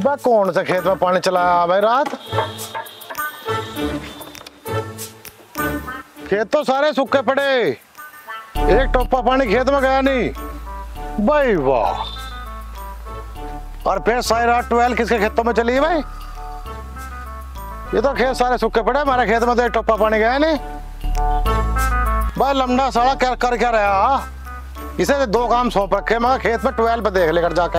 बा कौन से खेत में पानी चलाया भाई रात? खेत तो सारे सूखे पड़े, एक टोपा पानी खेत में गया नहीं भाई। वाह। और फिर सारी रात 12 किसके खेतों में चली भाई? ये तो खेत सारे सूखे पड़े, हमारे खेत में तो एक टोपा पानी गया नहीं भाई। लमड़ा साला कर क्या रहा? इसे 2 काम सौंप रखे, मगर खेत में 12 पे देख लेकर जाके।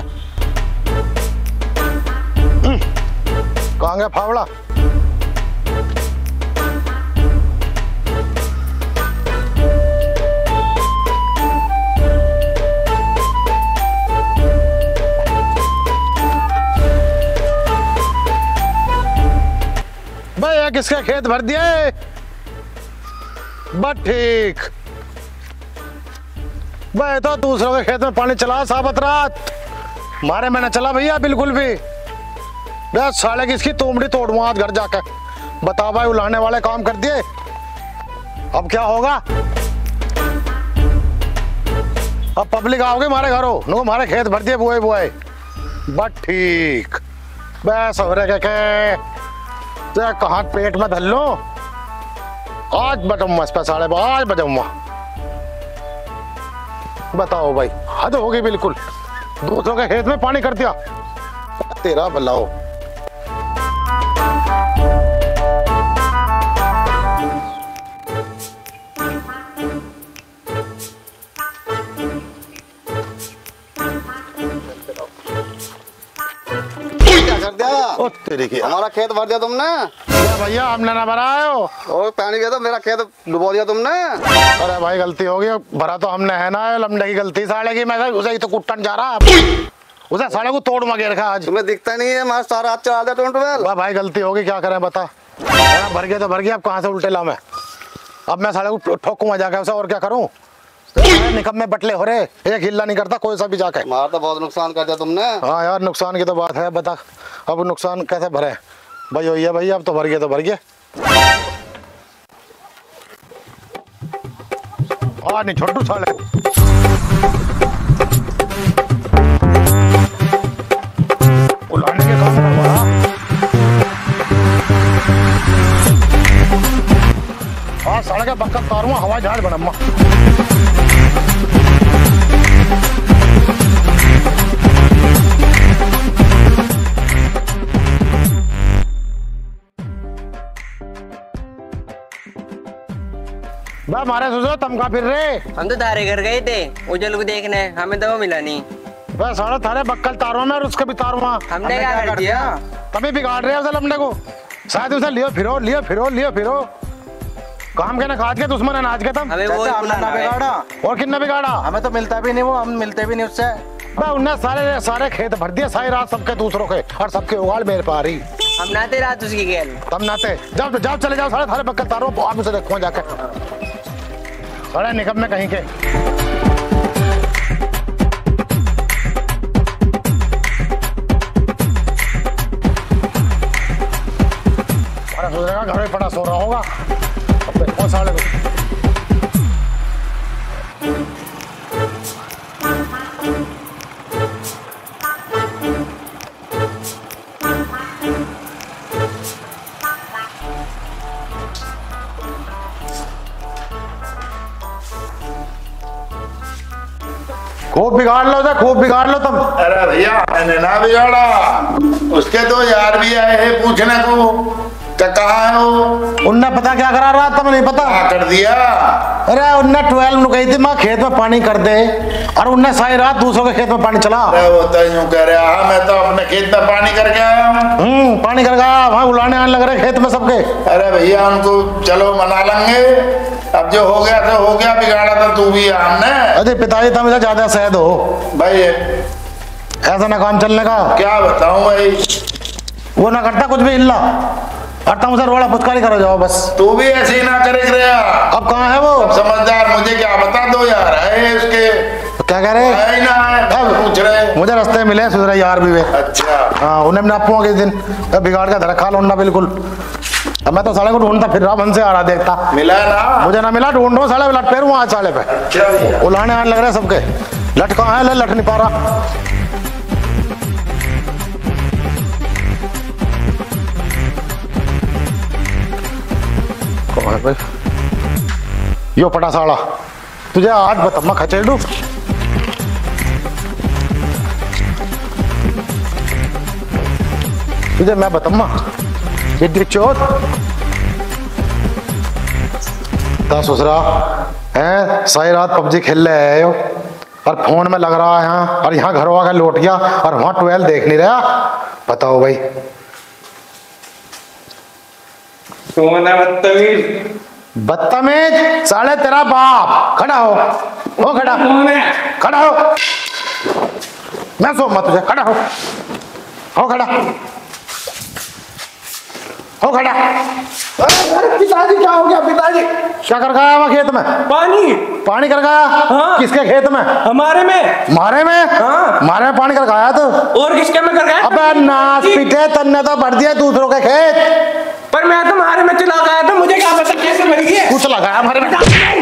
कहाँ गया फावड़ा? भाई किसके खेत भर दिए? बस ठीक भाई, तो दूसरों के खेत में पानी चला साबत रात, मारे मैंने चला भैया बिल्कुल भी। बस साले की इसकी तुमड़ी तोड़ूं आज घर जाकर। बता भाई, उलाने वाले काम कर दिए, अब क्या होगा? अब पब्लिक आओगे हमारे घरों, नो हमारे खेत भर दिए बुआई बुआई। बस ठीक बस हो रहे क्या कहाँ पेट में धल लो, आज बजाऊंगा इस पे साढ़े, आज बजाऊंगा। बताओ भाई, हद होगी बिल्कुल, दूसरों के खेत में पानी कर दिया, तेरा भला हो। ओ तेरी की, हमारा खेत भर दिया तुमने। भैया हमने ना भराया हो। ओ पानी गया तो मेरा खेत डुबो दिया तुमने। अरे भाई गलती हो गई, भरा तो हमने है ना, लमडे की गलती साले की। मैं उसे ही तो कुट्टन जा रहा, उसे साले को तोड़ मगे रखा आज। तुम्हें दिखता नहीं है, हमारा सारा हाथ चला दिया 12। भाई गलती हो गई, क्या करें बता। भर गया तो भर गया, अब कहाँ से उल्टे ला मैं? अब मैं साले को ठोकूंगा जाके उसे, और क्या करूँ? निकम में बटले हो रहे, एक हिल्ला नहीं करता कोई सा भी जाके। हमारा तो बहुत नुकसान कर दिया तुमने। हाँ यार, नुकसान की तो बात है, बता अब नुकसान कैसे भरे भाई? वही है भैया, अब तो भर गया तो भर गया। हाँ नहीं छोटू साले, उलाने के काम करवा। हाँ साले का बक्का तारूंगा, हवा जहाज बनम्मा। मारे सुसो, तुम कहाँ फिर रहे? हम तो तारे घर गए थे उजल को देखने, हमें तो वो मिला नहीं। बस सारा थारे बक्कल तारों में और उसके भी तारुआ। हमने क्या कर दिया? तभी बिगाड़ रहे हो उसे लमडे को, शायद उसे लियो फिरो। काम के ना खाद के दुश्मन अनाज के तुम। हमें वो बिगाड़ा और कितना बिगाड़ा? हमें तो मिलता भी नहीं वो, हम मिलते भी नहीं उससे। उनने सारे खेत भर दिए सारी रात सबके दूसरों के, और सबके उगाड़ मेरे पा रही। हम नाते रात उसकी खेल, तब नाते जाओ चले जाओ सारे थारे बक्कल तारों, आप उसे देखो जाके सारे निकम में कहीं के। घर में पड़ा सो रहा होगा, अब देखो साले को। खूब बिगाड़ लो तुम। अरे भैया मैंने ना बिगाड़ा, उसके 2 यार भी आए हैं पूछने को, कहाँ है वो? उनने पता क्या करा रहा, तब नहीं पता कर दिया। अरे उनने 12 नु कही थी माँ खेत में पानी कर दे, और उनने सारी रात दूसरों के खेत में पानी चला। अरे वो तो यूं कह रहा, मैं तो अपने खेत में पानी करके आया हूँ। पानी कर गया, वहाँ बुलाने आने लग रहे खेत में सबके। अरे भैया उनको चलो मना लेंगे, अब जो हो गया तो हो गया, बिगाड़ा तो तू भी हमने। अरे पिताजी तुम इसे ज्यादा सहद हो भाई, ऐसा ना काम चलने का। क्या बताऊं भाई, वो ना करता कुछ भी हिल्ला, और तुम उसे रोड़ा पुचकारी करो जाओ बस। तू भी ऐसे ही ना करे रहा। अब कहाँ है वो? समझदार, मुझे क्या बता, 2 यार है उसके। क्या कह रहे? है ना है, पूछ रहे मुझे रास्ते मिले सुधरे यार भी वे। अच्छा हाँ, उन्हें मैं आपको किस दिन बिगाड़ का धरखा लौंडा बिल्कुल। अब मैं तो साले को ढूंढता फिर रहा, मन से आ रहा देखता, मिला ना? मुझे ना मिला, ढूंढो साले लट पैर वहाँ साले पे। अच्छा उलाने आने लग रहे सबके, लट कहाँ है? लट नहीं पा रहा। भाई यो पटा साला तुझे आज बता खचेड़ू तुझे मैं बताऊंगा ये डिचोत सोच रहा है सारी रात पबजी खेल रहे हो और फोन में लग रहा है यहाँ और यहाँ घर वाला लौट गया और वहां 12 देख नहीं रहा। बताओ भाई बदतमीज साले तेरा बाप खड़ा हो खड़ा खड़ा हो मैं सो मत तुझे खड़ा हो खड़ा हो खड़ा। पिताजी क्या हो गया पिताजी क्या कर गया वहाँ खेत में पानी कर गया। हाँ। किसके खेत में हमारे में हाँ। मारे में पानी कर गया तो और किसके में कर गया अबे नाच पीटे तन्ने तो भर दिया दूसरों के खेत पर मैं तो हमारे में चला गया था मुझे क्या पता कैसे भर गया कुछ लगाया हमारे में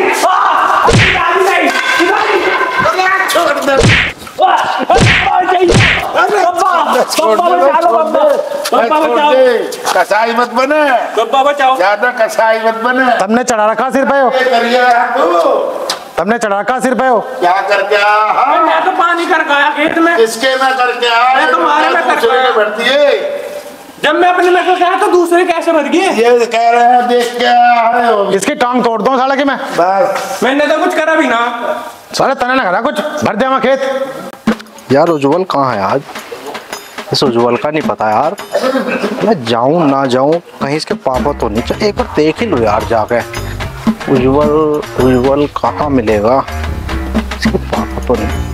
कसाई मत बने ज्यादा कसाई मत बने। तुमने चढ़ा रखा सिर पे हो तुमने चढ़ा रखा सिर पे हो क्या करके आया मैं तो पानी कर गया खेत में किसके में करके आया तुम्हारे में कर भरती है जब मैं अपने में गया तो दूसरे कैसे भर गए ये कह रहे हैं देख के आए हो इसकी टांग तोड़ दूं साला की मैं बस मैंने तो कुछ करा भी ना साले तने ना करा कुछ भर दिया वहाँ खेत। यार उज्जवल कहाँ है आज इस उज्जवल का नहीं पता यार मैं जाऊं ना जाऊं कहीं इसके पापा तो नहीं एक बार देख ही लो यार जाके उज्जवल कहाँ मिलेगा इसके पापा तो नहीं।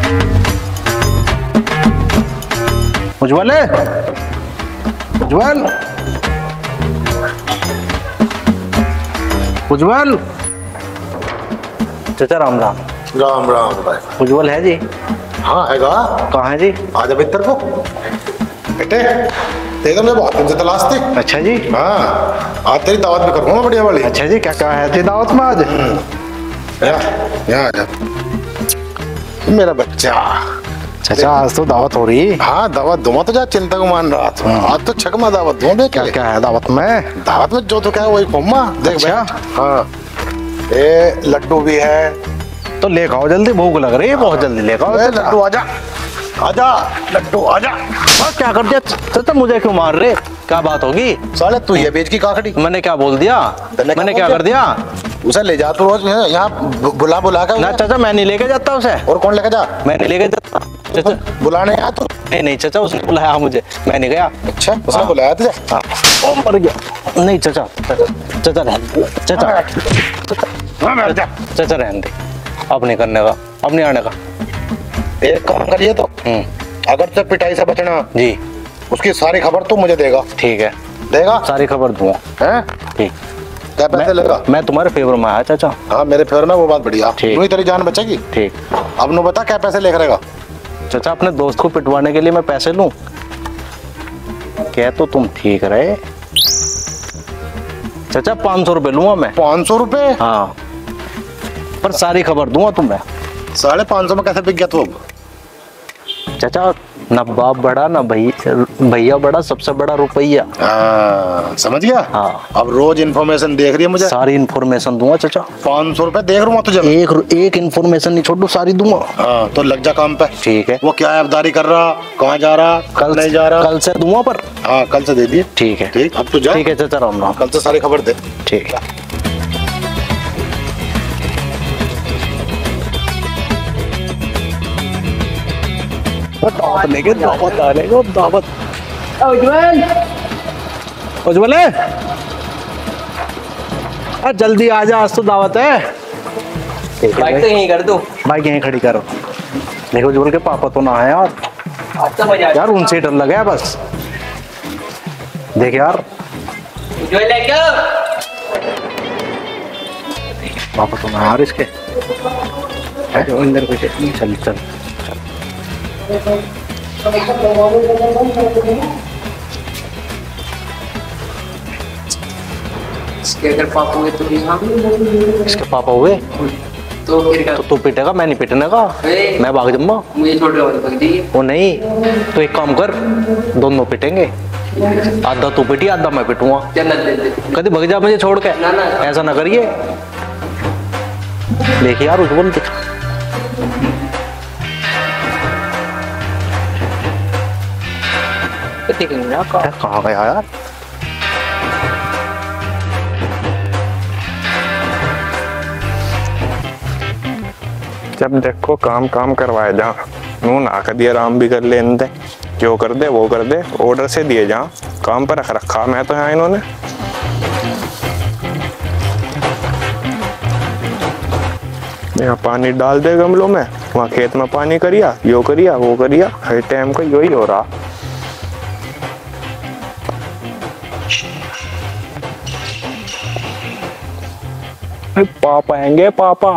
उज्जवल उज्जवल उज्जवल चाचा राम राम राम राम भाई उज्जवल है जी हाँ हैगा कहाँ है जी आजा भीतर को बेटे तेरे मैं बहुत दिन से तलाश थी। अच्छा जी हाँ आज तेरी दावत भी करूँगा बढ़िया वाली। अच्छा जी क्या क्या है जी दावत में आज यहाँ आजा मेरा बच्चा चाचा आज तो दावत हो रही। हाँ दावत दूंगा तो जा चिंता को मान रहा था आज तो छकमा दावत दूं देख क्या क्या है दावत में जो तो क्या है वही खुम्मा देख अच्छा। हाँ ये लड्डू भी है तो ले आओ जल्दी भूख लग रही है बहुत जल्दी ले आओ लड्डू आजा आजा लड्डू आजा। बस क्या कर दिया चाचा मुझे क्यों मार रहे क्या बात होगी साले तू ये बेच की काकड़ी मैंने क्या बोल दिया मैंने क्या कर दिया उसे ले जा तू रोज यहाँ बुला कर ना चाचा मैं नहीं लेके जाता उसे और कौन लेके जा मैं नहीं लेके जाता चाचा बुलाने आया तू नहीं चाचा उसने बुलाया मुझे मैं नहीं गया। अच्छा उसने बुलाया तुझे हाँ ओ मर गया नहीं चाचा चाचा रहने दे अब नहीं करने का अब नहीं आने का। एक काम करिए तो अगर से पिटाई से बचना जी उसकी सारी खबर तू मुझे देगा। ठीक है देगा सारी खबर दूंगा हैं ठीक क्या पैसे लेगा मैं तुम्हारे फेवर में आया चाचा। हाँ मेरे फेवर में वो बात बढ़िया ठीक। तेरी जान बचेगी ठीक अब नु बता क्या पैसे लेकर आएगा। चाचा अपने दोस्त को पिटवाने के लिए मैं पैसे लूं क्या तो तुम ठीक रहे चाचा 500 रुपए लूंगा मैं 500 रुपए हाँ पर सारी खबर दूंगा तुम्हें 550 में कैसे बिक गया तू अब चाचा ना बाप बड़ा ना भैया बड़ा सबसे बड़ा रुपया। समझ गया हाँ अब रोज इन्फॉर्मेशन देख रही है मुझे सारी इन्फॉर्मेशन दूंगा चाचा 500 रुपए देख रहा हूँ तुझे एक इन्फॉर्मेशन नहीं छोड़ दूं सारी दूंगा। हाँ तो लग जा काम पे ठीक है वो क्या ऐपदारी कर रहा कहाँ जा रहा कल नहीं जा रहा कल से दूंगा पर हाँ कल से दे दिए ठीक है ठीक अब तू जा ठीक है चाचा राम राम कल से सारी खबर दे ठीक है। दावत लेके दावत आ लेगा दावत उज्जवल जल्दी आ जा आज तो दावत है। बाइक तो यहीं कर दो बाइक यहीं खड़ी करो देखो उज्जवल के पापा तो ना है यार आज तो मजा यार उनसे डर लगा है बस देख यार जो लेके पापा तो ना यार इसके अंदर कुछ चल चल इसके अगर पापा हुए तो यहाँ इसके पापा हुए तो फिर क्या तो तू पिटेगा मैं नहीं पिटने का मैं भाग जाऊंगा मुझे छोड़ रहा हूँ वो नहीं तो एक काम कर दोनों पिटेंगे आधा तू पिटी आधा मैं पिटूंगा। कभी भग जा मुझे छोड़ के। ऐसा ना करिए। देखिए यार उसको बोल कहाँ गया यार। जब देखो काम काम करवाए जा, नू ना कर दिया, आराम भी कर ले, जो कर दे वो कर दे, ऑर्डर से दिए जा, काम पर रख रखा मैं तो यहाँ इन्होंने। यहाँ पानी डाल दे गमलों में, वहाँ खेत में पानी करिया, यो करिया वो करिया, हर टाइम का यही हो रहा। पापा आएंगे पापा,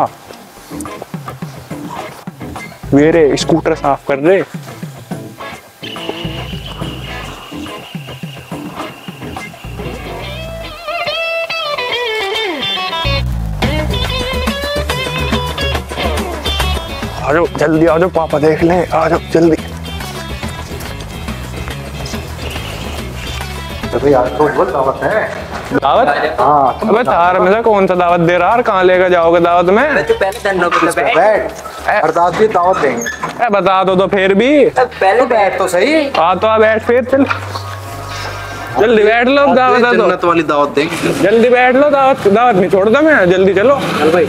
मेरे स्कूटर साफ कर रहे। आ जाओ जल्दी, आ जाओ पापा देख लें, आ जाओ जल्दी। दावत है। दावत? हाँ। अबे तार में से कौन सा दावत दे रहा है, कहाँ लेकर जाओगे दावत में? अरदास भी दावत देंगे। बता दो तो फिर भी। पहले बैठ तो सही। हाँ तो बैठ फिर, चल जल्दी बैठ लो, दावत जन्नत वाली दावत देंगे। जल्दी बैठ लो, दावत नहीं छोड़ता मैं, जल्दी चलो। चल भाई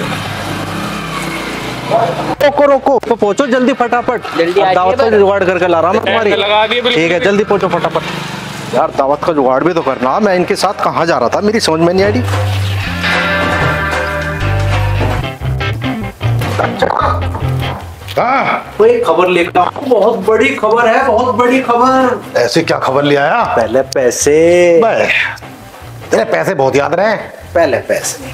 रोको रोको तो पहुंचो जल्दी फटाफट। दावत का जुगाड़ करके ला रहा हूँ तुम्हारी। ठीक है जल्दी पहुंचो फटाफट। यार दावत का जुगाड़ भी तो करना। मैं इनके साथ कहाँ जा रहा था, मेरी समझ में नहीं आ रही। कोई खबर लेकर आओ, बहुत बड़ी खबर है, बहुत बड़ी खबर। ऐसी क्या खबर ले आया? पहले पैसे। तेरे पैसे बहुत याद रहे। पहले पैसे।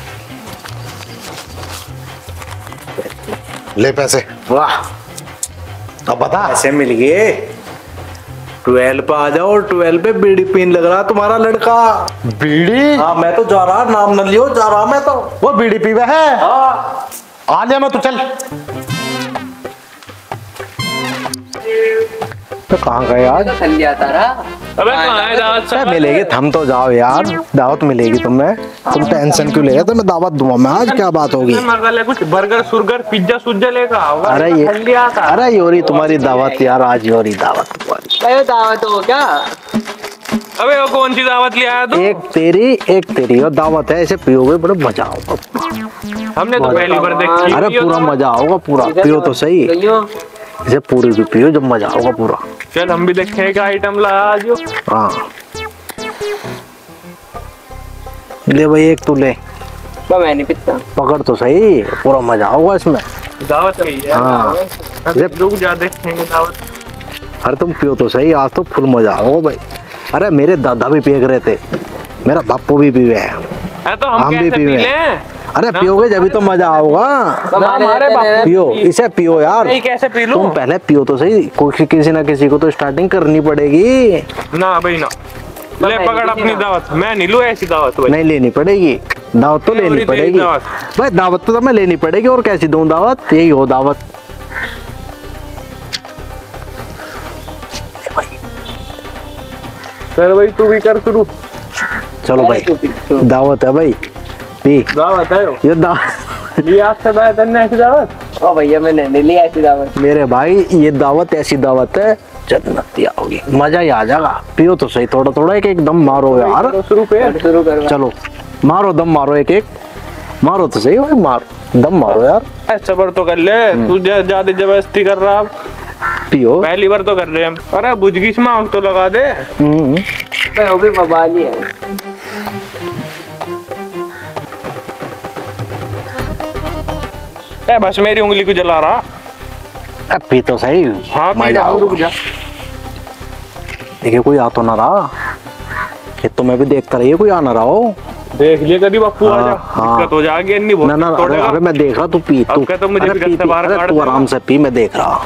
ले पैसे। वाह अब बता। पैसे मिल गए। 12 पे आ जाओ। 12 पे बीड़ी पीन लग रहा तुम्हारा लड़का। बीड़ी? हाँ मैं तो जा रहा, नाम न लियो, जा रहा मैं तो। वो बीड़ी पीवे है? हाँ आ लिया मैं, तो चल। तो कहाँ गए यार? अबे कहाँ है दावत? मिलेगी, थम तो जाओ यार, दावत मिलेगी तुम्हें। तुम टेंशन क्यों ले रहे? तुम्हें दावत दूंगा मैं। आज क्या बात होगी? कुछ बर्गर सुरगर पिज्जा सुज्जा लेकर आओ। अरे योरी तुम्हारी दावत यार, आज योरी दावत तुम्हारी। दावत हो क्या? अबे वो कौन सी दावत ले आया तू? एक तेरी और दावत है। ऐसे पियोगे बड़ा मजा होगा। हमने तो पहली बार देखी। अरे पूरा मजा होगा, पूरा पियो तो सही। इसे पूरी भी पियो, जब मजा होगा पूरा। चल हम भी देखें क्या आइटम लाया आज। हाँ ले भाई, एक तू ले। मैं नहीं पीता। पकड़ तो सही, पूरा मजा होगा इसमें। दावत है ये। हाँ रुक जा, देखेंगे दावत। अरे तुम पियो तो सही, आज तो फुल मजा होगा भाई। अरे मेरे दादा भी पिए रहे थे, मेरा बापू भी पीवे है, तो हम भी पीवे। अरे पियोगे जब तो मजा आऊगा। पियो, इसे पियो यार। कैसे पी लूं? तुम पहले पियो तो सही। कोई किसी ना किसी को तो स्टार्टिंग करनी पड़ेगी ना भाई ना। ले पकड़ अपनी दावत। मैं नहीं लूं ऐसी दावत भाई। नहीं लेनी पड़ेगी दावत, तो लेनी पड़ेगी भाई। दावत तो मैं लेनी पड़ेगी, और कैसी दूं दावत? यही हो दावत। चल भाई तू भी कर शुरू। चलो भाई दावत है भाई, पी। दावत है ये दावत। ये आपसे दावत है ऐसी दावत? ओ भैया मैंने नहीं ली ऐसी दावत। मेरे भाई ये दावत ऐसी दावत है, जन्नत आओगी, मजा ही आ जाएगा। पियो तो सही, थोड़ा थोड़ा एक एक दम मारो यार। शुरू कर। चलो मारो, दम मारो, एक एक मारो तो सही भाई, मारो दम मारो यार। सबर तो कर ले, तू ज्यादा जबरदस्ती कर रहा। पियो, पहली बार तो कर रहे हम। अरे बुझगी से मांग तो लगा दे। वो भी बवाली है। बस मेरी उंगली को जला रहा। अब पी तो सही। हाँ मजा रुक जा। देखिए कोई आ तो ना रहा, ये तो मैं भी देखता रही, कोई आ ना रहा हो। देख लिया कभी बापू आ जा। हाँ। दिक्कत हो जाएगी। नहीं बहुत ना अरे मैं देख रहा, तू पी। तू तो मुझे भी घर से बाहर काट तू आराम से पी, मैं देख रहा।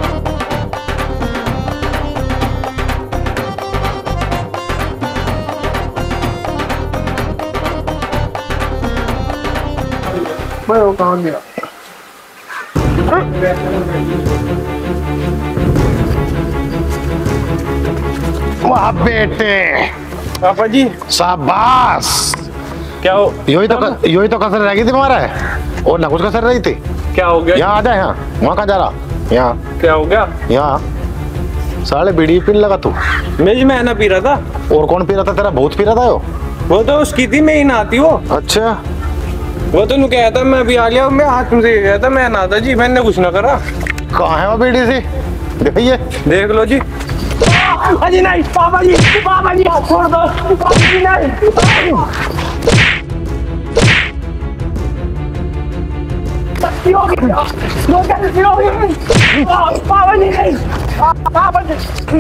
वो कहाँ गया? वाह बेटे, पापा जी शाबाश। क्या हो? यही तो कसर रह गई थी तुम्हारा, और ना कुछ कसर रही थी। क्या हो गया? यहाँ आ जा, यहाँ वहाँ कहाँ जा रहा? यहाँ क्या हो गया? यहाँ साले बीड़ी पीने लगा तू। मैं ना पी रहा था। और कौन पी रहा था? तेरा बहुत पी रहा था वो तो उसकी थी, मैं ही नहाती वो। अच्छा, वो तो कहा था मैं अभी आ गया, मैं हाथ में से गया था, मैं नहाता जी, मैंने कुछ ना करा। कहाँ है वो बीड़ी सी? देखिए, देख लो जी। अजी नहीं पापा जी, छोड़ दो पापा जी, नहीं पापा जी नहीं, पापा जी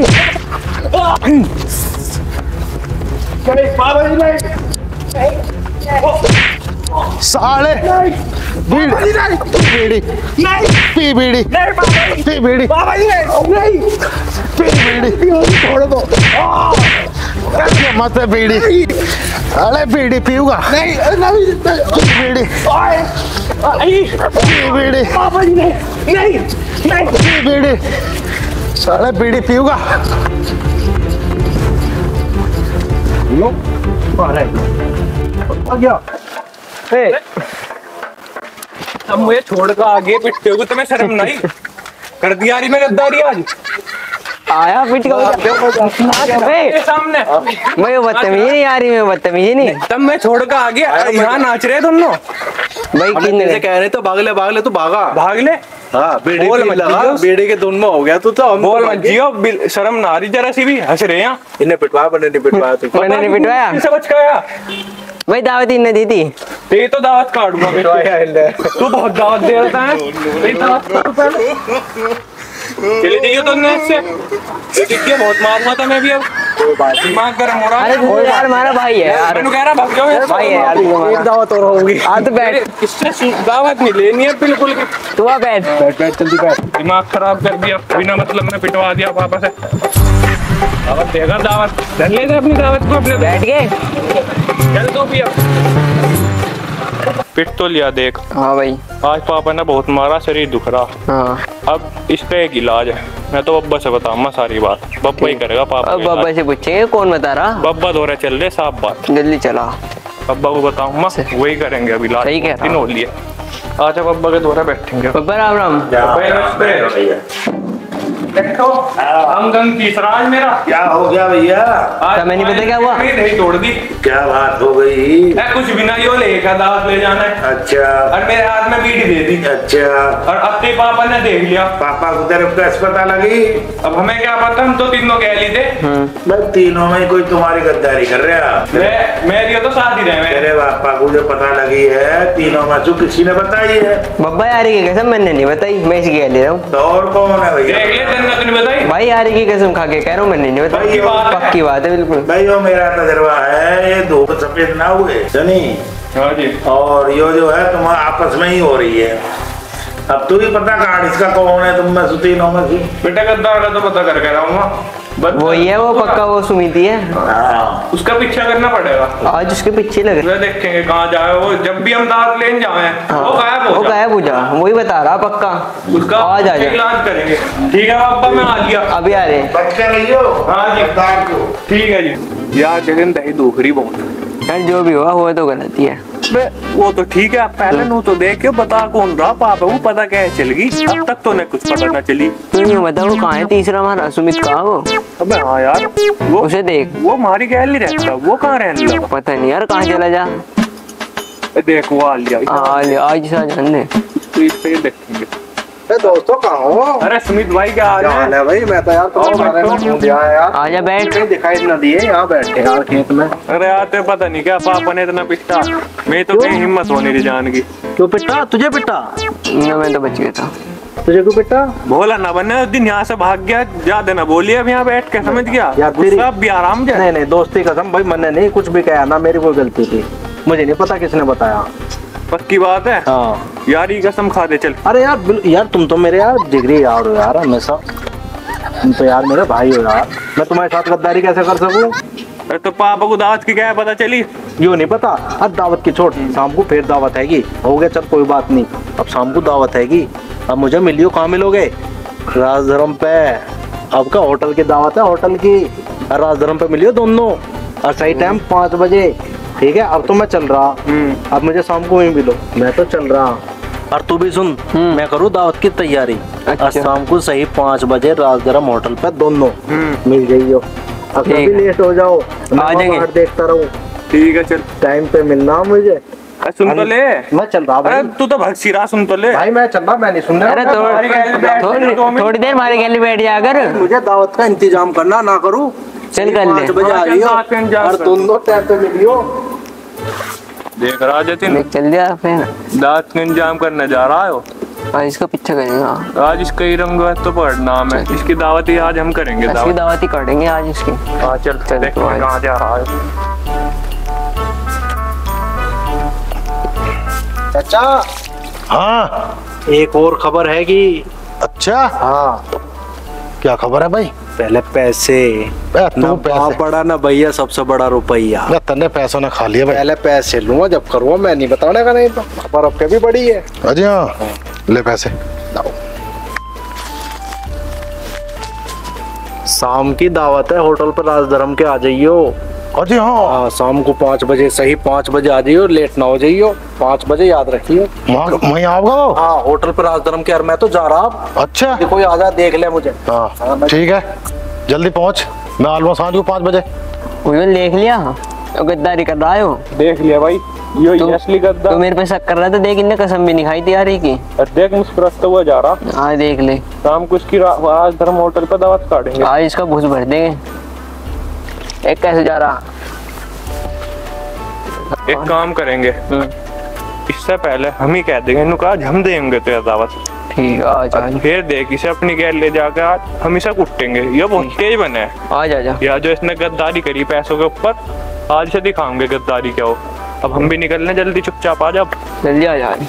नहीं, साले बीड़ी बीड़ी पी बीड़ी पी बीड़ी पापा जी नहीं, पी बीड़ी छोड़ दो। मत बीड़ी, अरे बीड़ी पीऊंगा नहीं बीड़ी पी बीड़ी पापा जी नहीं, पी बीड़ी, साले बीड़ी पीऊंगा। अब मुझे छोड़ कर आगे पिटते हो, तुम्हें शर्म नहीं? कर दिया रही मैं गद्दारी आज। आया पिट सामने मैं बदतमीजी नहीं आ रही, मैं बदतमीजी नहीं। तब मैं छोड़ कर आ गया, यहाँ नाच रहे तुम लोग। भाई कितने कह रहे तो भाग ले तू भागा। भाग ले। हाँ, बीड़ी बोल पी मत लगा, जियो। बीड़ी के धुन में हो गया तू तो। हम बोल मत जियो, शर्म ना आ रही जरा सी भी? हंस रहे हैं। इन्हें पिटवाया, मैंने नहीं पिटवाया तू। मैंने नहीं पिटवाया। किसे बच गया? भाई दावत इन्हें दी थी। ये तो दावत काटूंगा। तू बहुत दावत दे रहा है। ये दावत काट पहले। चले जाइए तुमने इससे। ये देखिए बहुत मारूंगा था मैं भी अब। दिमाग गर्म हो रहा है। अरे तू यार हमारा भाई है यार। मैंने कह रहा भाग जाओ यार। भाई है यार, एक दावत और होगी। आ तो बैठ, इससे दावत नहीं लेनी है बिल्कुल। तू आ बैठ। बैठ जल्दी बैठ। दिमाग खराब कर दिया, बिना मतलब में पिटवा दिया पापा से। दावत देगा, दावत धर ले अपनी दावत को अपने। बैठ गए। चल तू भी अब। पिट तो लिया देख। हाँ भाई, आज पापा ने बहुत मारा, शरीर दुख रहा। हाँ अब इसका एक इलाज है। मैं तो बब्बा से बताऊंगा सारी बात, बब्बा ही करेगा पापा अब का बाबा इलाज। से पूछेंगे कौन बता रहा। बब्बा दौरे चल रहे, साफ बात। जल्दी चला। बब्बा को बताऊंगा, वही करेंगे अभी इलाज। सही कह रहा। दिन हो लिए। आजा बब्बा के दौरे बैठेंगे। बाबा राम राम। देखो आमदन तीसरा आज मेरा। क्या हो गया भैया? आज मैं नहीं पता क्या हुआ। नहीं तोड़ दी। क्या बात हो गई? कुछ बिना यो लेगा, दावत ले जाना है। अच्छा और मेरे हाथ में बीड़ी दे दी। अच्छा, और अब ते पापा ने देख लिया। पापा को तरफ का अस्पताल लगी। अब हमें क्या पता, हम तो तीनों कह ली थे। मैं तीनों में कोई तुम्हारी गद्दारी कर रहा। मेरी तो साथ ही रहे। मेरे पापा को जो पता लगी है, तीनों में जो किसी ने बताई है। बब्बा यारी की कसम मैंने नहीं बताई, मैं इसकी कह ले रहा हूँ। तो और कौन है भैया? देख ले, तेने तो नहीं बताई। भाई यारी की कसम खा के कह रहा हूँ, मैंने नहीं बताई। पक्की बात है बिल्कुल। भाई वो मेरा तजर्बा है, ये दो सफेद ना हुए सनी। हाँ जी। और ये जो है तुम आपस में ही हो रही है। अब तू ही पता कार्ड इसका कौन है, तुम में से तीनों में से। बेटा गद्दार का तो पता करके रहूंगा। वही है वो, पक्का वो सुमिति है। हाँ उसका पीछा करना पड़ेगा। आज उसके पीछे लग रहे। देखेंगे कहाँ जाए वो। जब भी हम दावत लेने जाए वो गायब वो हो जाए। गायब हो जा, वही बता रहा पक्का। उसका आज आ जा। इलाज करेंगे। ठीक है पापा, मैं आ गया। अभी आ रहे। बच के रहियो। हाँ जी। गद्दार को। ठीक है जी। यार जगन दही दूसरी बहुत। यार जो भी हुआ वो तो गलती है। वो तो ठीक है, आप पहले नो तो देख के बता कौन रहा पापा। वो पता क्या चल गई, अब तक तो नहीं कुछ पता न चली। तू नहीं बता वो कहाँ है तीसरा हमारा सुमित, कहाँ वो? अबे हाँ यार, वो उसे देख। वो हमारी गैलरी रहता, वो कहाँ रहने लगा? पता नहीं यार कहाँ चला जा। देख वो आ लिया। आज सा जान दे। तो इस पे देखेंगे। दोस्तों कहाँ हो? अरे सुमित भाई क्या हाल है? है भाई, मैं तो यार तुम्हारे में ढूंढ आया यार। आजा बैठ। दिखाई न दिए, यहाँ बैठे यार खेत में। अरे यार तो पता नहीं क्या पापा ने इतना पिटा, मैं तो कहीं हिम्मत होने नहीं जान की। क्यों पिटा? तुझे पिटा? ना मैं तो बच गया था। तुझे क्यों पिटा? बोला ना बनने उस दिन, यहाँ से भाग गया। ज्यादा ना बोलिए, अब यहाँ बैठ के समझ गया। यार तेरी- गुस्सा भी आराम जाए। नहीं दोस्ती कसम भाई, मैंने नहीं कुछ भी कहा ना, मेरी कोई गलती थी। मुझे नहीं पता किसने बताया। पक्की बात है। हाँ यार ये कसम खा दे चल। अरे यार यार तुम तो मेरे यार जिगरी यार हो यार, हमेशा तुम तो यार मेरे भाई हो यार। मैं तुम्हारे साथ गद्दारी कैसे कर सकूं? अरे तो पापा को दावत की क्या है पता चली? यो नहीं पता। अब दावत की छोड़, शाम को फिर दावत हैगी। हो गया चल कोई बात नहीं, अब शाम को दावत हैगी। अब मुझे मिलियो, कहाँ मिलोगे? राजधर्म पे। अब का होटल की दावत है, होटल की। और राजधर्म पे मिलियो दोनों, और सही टाइम 5 बजे। ठीक है, अब तो मैं चल रहा, अब मुझे शाम को वहीं मिलो, मैं तो चल रहा। और तू भी सुन, मैं करूँ दावत की तैयारी। और शाम को सही 5 बजे राजधर्म होटल पे दोनों मिल जाइयो। अब कभी लेट हो जाओ, आ जाएंगे, देखता रहूँ। ठीक है चल, टाइम पे मिलना मुझे। सुन तो ले, मैं चल रहा भाई। तू तो भग सिरा, सुन तो ले भाई, मैं चल रहा, मैं नहीं सुन रहा। थोड़ी देर हमारे गैलरी बैठ जा कर, मुझे दावत का इंतजाम करना ना करूँ। चल कर ले। 5 बजे आ रही हो और दोनों टाइम पे मिलियो। देख रहा जतिन, चल दिया फिर, दांत का इंतजाम करने जा रहा हो। आज इसका पीछा करेगा। आज इसका ही रंग तो पढ़ना है, इसकी दावत ही आज हम करेंगे। इसकी दावत ही काटेंगे आज इसकी। हाँ चल देख कहाँ जा रहा है। चाचा, हाँ एक और खबर है कि। अच्छा, हाँ, क्या खबर है भाई? पहले पैसे, ना बाप बड़ा ना भैया, सबसे बड़ा रुपया। तन्ने पैसों ने खा लिया भाई। पहले पैसे लूंगा जब करूँगा, मैं नहीं बताने का, नहीं तो खबर अब भी बड़ी है। अजी हाँ, ले पैसे। शाम की दावत है होटल पर राजधर्म के, आ जाइयो। अजी हाँ, शाम को 5 बजे, सही 5 बजे आ जाइयो, लेट ना हो जाइयो। 5 बजे याद रखियो। वहीं आओगे वो? हाँ, होटल पर राजधर्म के। यार मैं तो जा रहा। अच्छा, कोई आ जा देख ले मुझे। हाँ ठीक है, जल्दी पहुंच। मैं ऑलमोस्ट आ जाऊँ 5 बजे। देख लिया तो गद्दारी कर रहा हो। देख लिया भाई, यो असली गद्दार। तो मेरे पे शक कर रहा था, देख इनने कसम भी नहीं खाई थी यार की। देख मुस्कुराता हुआ जा रहा। हाँ देख ले, शाम को इसकी राजधर्म होटल पर दावत काटेंगे। आज इसका घूस भर देंगे। एक कैसे जा रहा? एक काम करेंगे, इससे पहले हम ही कह देंगे, इन्होंने कहा हम देंगे तेरा दावत। ठीक है, आ जा। फिर देख इसे अपनी गैल ले जाकर आज हम इसे कुटेंगे। ये बहुत तेज बने है। आ जा। या जो इसने गद्दारी करी पैसों के ऊपर, आज से दिखाएंगे गद्दारी क्या हो। अब हम भी निकलने, जल्दी चुपचाप आ जा। जल्दी आ जा।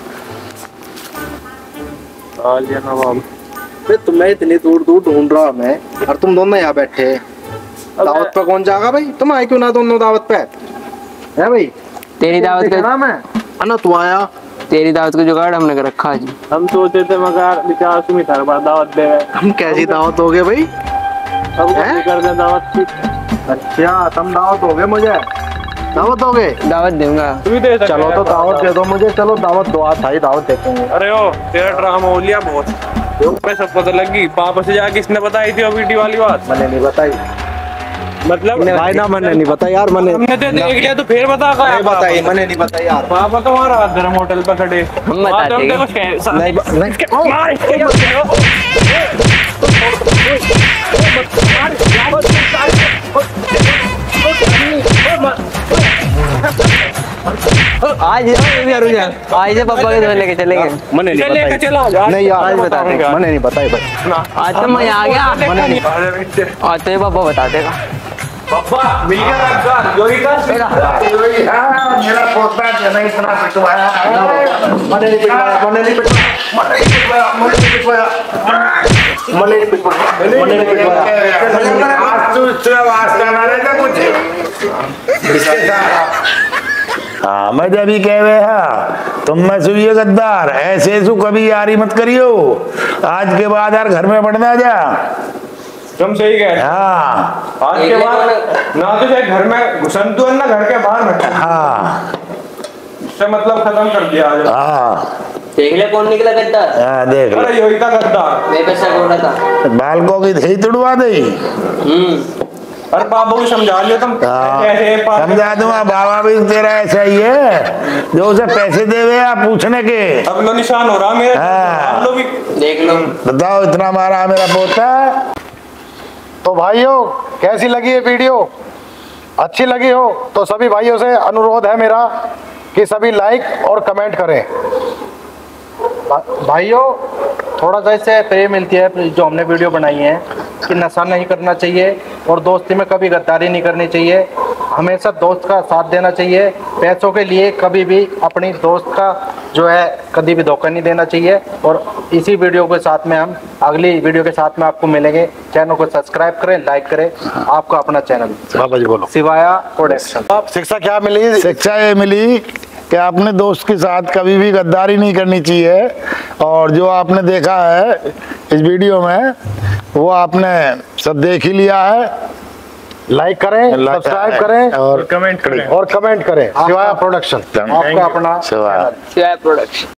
नवाब, तुम्हें इतनी दूर दूर ढूंढ रहा मैं, और तुम दोनों यहाँ बैठे। दावत पे कौन जाएगा भाई? तुम आए क्यों ना दोनों दावत पे? है भाई, तेरी दावत का नाम है अना, तू आया। तेरी दावत का जुगाड़ हमने कर रखा आज। हम सोचे थे मगर विचार सुमित हर बार दावत दे। हम कैसी दावत हो गए भाई? अब कर दे दावत की। अच्छा, तुम दावत हो गए, मुझे दावत हो गए? दावत दूंगा। तू भी दे सकता है। चलो तो दावत दे दो मुझे। चलो दावत दो, आज भाई दावत देखेंगे। अरे ओ, तेरा ड्रामा हो लिया बहुत। मैं सब पता लगी, पापा से जाके किसने बताई थी वीडियो वाली बात? मैंने नहीं बताई। मतलब भाई ना, मैंने नहीं बताई यार। मैंने हमने तो देख लिया, तो फिर बता। नहीं बताई, मैंने नहीं बताई यार। पापा तो वहाँ राजधर्म होटल पर खड़े। हम बताते आज आज से पापा के घर लेके चलेंगे। मैंने नहीं बताई। नहीं यार, आज बताते। मैंने नहीं बताई भाई। आज तो मैं आ गया। मैंने नहीं। आज तो ये पापा बता देगा। पापा मिल गया राजगार, योगी का मेरा पोता जो नहीं इतना पिटवाया। मैंने नहीं पिटवाया, मैंने नहीं पिटवाया, मैंने नहीं पिटवाया, मैंने नहीं पिटवाया, मैंने नहीं पिटवाया। आज तू इससे वास्ता ना रहता कुछ। हाँ, मैं जब ही कह रहे हा तुम मैं सुइए गद्दार, ऐसे सु कभी यारी मत करियो। आज के बाद यार घर में बढ़ना जा। तुम सही कह रहे। हाँ, आज के बाद ना तो चाहे घर में घुसन तू ना घर के बाहर बैठा। हाँ, इससे मतलब खत्म कर दिया आज। हाँ, देख ले कौन निकला गद्दार। हाँ, देख ले। अरे योगी का गद्दार मेरे पे शक हो रहा था। बालकों की दही तुड़वा दे। अरे बाबू को समझा लियो तुम। समझा दूंगा, बाबा भी तेरा ऐसा ही है जो उसे पैसे देवे या पूछने के। अब लो निशान हो रहा मेरा। हाँ। लो भी देख लो। बताओ, इतना मारा मेरा पोता। तो भाइयों, कैसी लगी ये वीडियो? अच्छी लगी हो तो सभी भाइयों से अनुरोध है मेरा कि सभी लाइक और कमेंट करें। भाइयों, थोड़ा सा इससे प्रेम मिलती है जो हमने वीडियो बनाई है कि नशा नहीं करना चाहिए और दोस्ती में कभी गद्दारी नहीं करनी चाहिए। हमेशा दोस्त का साथ देना चाहिए। पैसों के लिए कभी भी अपनी दोस्त का जो है कभी भी धोखा नहीं देना चाहिए। और इसी वीडियो के साथ में हम अगली वीडियो के साथ में आपको मिलेंगे। चैनल को सब्सक्राइब करें, लाइक करें। आपका अपना चैनल बाबा जी बोलो। शिवाया प्रोडक्शन। शिक्षा क्या मिली? शिक्षा ये मिली कि अपने दोस्त के साथ कभी भी गद्दारी नहीं करनी चाहिए। और जो आपने देखा है इस वीडियो में वो आपने सब देख ही लिया है। लाइक करें, सब्सक्राइब करें और कमेंट करें। और कमेंट करें। शिवाय प्रोडक्शन आपका अपना शिवाय शिवाय प्रोडक्शन।